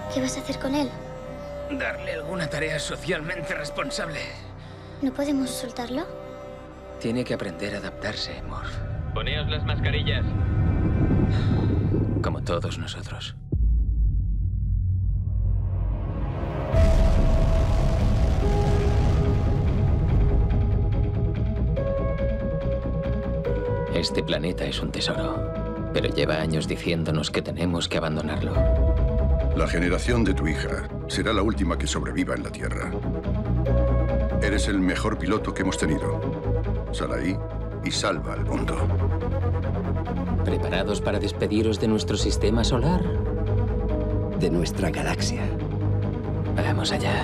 ¿Qué vas a hacer con él? Darle alguna tarea socialmente responsable. ¿No podemos soltarlo? Tiene que aprender a adaptarse, Morph. Poneos las mascarillas. Como todos nosotros. Este planeta es un tesoro, pero lleva años diciéndonos que tenemos que abandonarlo. La generación de tu hija será la última que sobreviva en la Tierra. Eres el mejor piloto que hemos tenido. Sal ahí y salva al mundo. ¿Preparados para despediros de nuestro sistema solar? De nuestra galaxia. Vamos allá.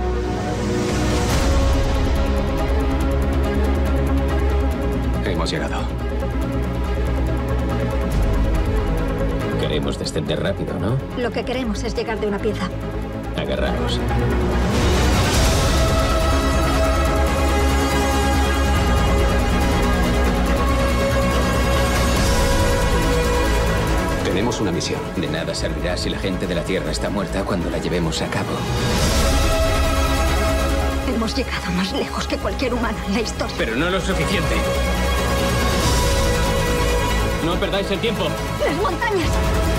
Hemos llegado. Queremos descender rápido, ¿no? Lo que queremos es llegar de una pieza. Agarraos. Tenemos una misión. De nada servirá si la gente de la Tierra está muerta cuando la llevemos a cabo. Hemos llegado más lejos que cualquier humano en la historia. Pero no lo suficiente. No perdáis el tiempo. ¡Las montañas!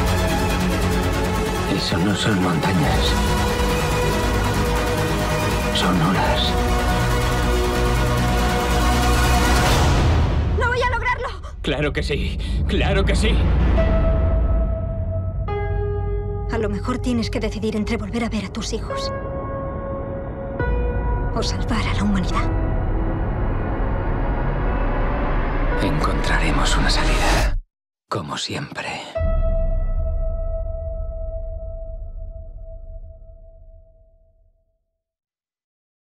Eso no son montañas. Son olas. ¡No voy a lograrlo! ¡Claro que sí! ¡Claro que sí! A lo mejor tienes que decidir entre volver a ver a tus hijos o salvar a la humanidad. Encontraremos una salida, como siempre.